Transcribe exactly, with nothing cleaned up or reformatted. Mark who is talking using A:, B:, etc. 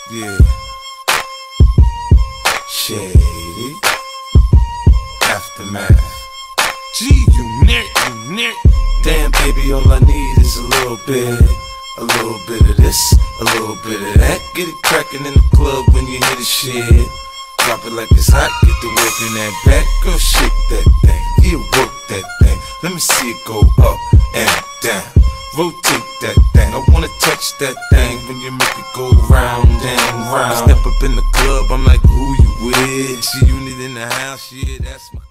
A: Yeah. Shady. Aftermath. G-Unit, unit. Damn, baby, all I need is a little bit. A little bit of this, a little bit of that. Get it crackin' in the club when you hear the shit. Drop it like it's hot, get the work in that back. Girl, shake that thing, yeah, work that thing. Let me see it go up and down. Rotate that thing, I wanna touch that thing when you make it go round and round. Step up in the club, I'm like, who you with? G-Unit in the house, yeah, that's my